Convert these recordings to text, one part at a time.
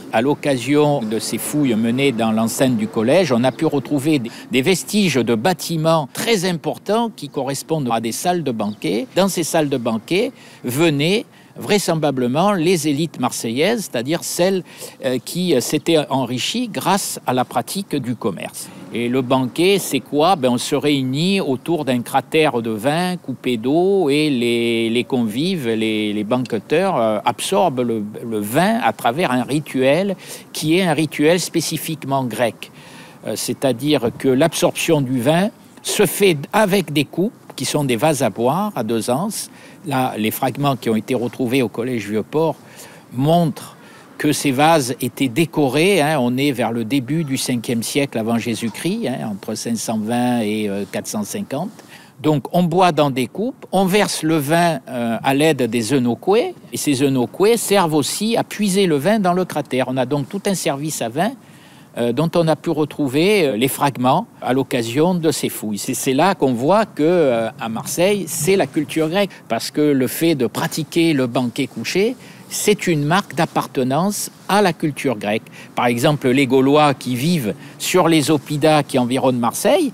À l'occasion de ces fouilles menées dans l'enceinte du collège, on a pu retrouver des vestiges de bâtiments très importants qui correspondent à des salles de banquet. Dans ces salles de banquet venaient vraisemblablement les élites marseillaises, c'est-à-dire celles qui s'étaient enrichies grâce à la pratique du commerce. Et le banquet, c'est quoi? On se réunit autour d'un cratère de vin coupé d'eau et les convives, les banqueteurs absorbent le vin à travers un rituel qui est un rituel spécifiquement grec. C'est-à-dire que l'absorption du vin se fait avec des coupes qui sont des vases à boire à 2 anses. Là, les fragments qui ont été retrouvés au collège Vieux-Port montrent que ces vases étaient décorés. On est vers le début du 5e siècle avant Jésus-Christ, entre 520 et 450. Donc, on boit dans des coupes, on verse le vin à l'aide des eunoquets, et ces eunoquets servent aussi à puiser le vin dans le cratère. On a donc tout un service à vin dont on a pu retrouver les fragments à l'occasion de ces fouilles. C'est là qu'on voit que à Marseille, c'est la culture grecque, parce que le fait de pratiquer le banquet couché, c'est une marque d'appartenance à la culture grecque. Par exemple, les Gaulois qui vivent sur les oppidas qui environnent Marseille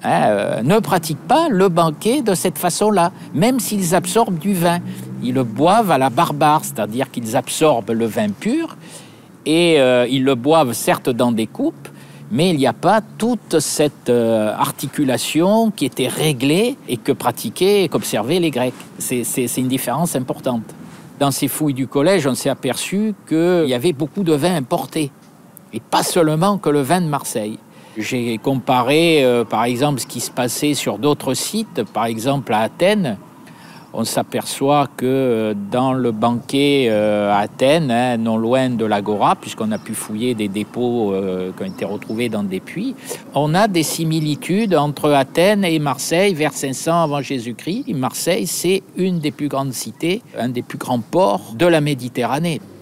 ne pratiquent pas le banquet de cette façon-là, même s'ils absorbent du vin. Ils le boivent à la barbare, c'est-à-dire qu'ils absorbent le vin pur, et ils le boivent certes dans des coupes, mais il n'y a pas toute cette articulation qui était réglée et que pratiquaient et qu'observaient les Grecs. C'est une différence importante. Dans ces fouilles du collège, on s'est aperçu qu'il y avait beaucoup de vins importés, et pas seulement que le vin de Marseille. J'ai comparé, par exemple, ce qui se passait sur d'autres sites, par exemple à Athènes. On s'aperçoit que dans le banquet à Athènes, non loin de l'Agora, puisqu'on a pu fouiller des dépôts qui ont été retrouvés dans des puits, on a des similitudes entre Athènes et Marseille vers 500 avant Jésus-Christ. Marseille, c'est une des plus grandes cités, un des plus grands ports de la Méditerranée.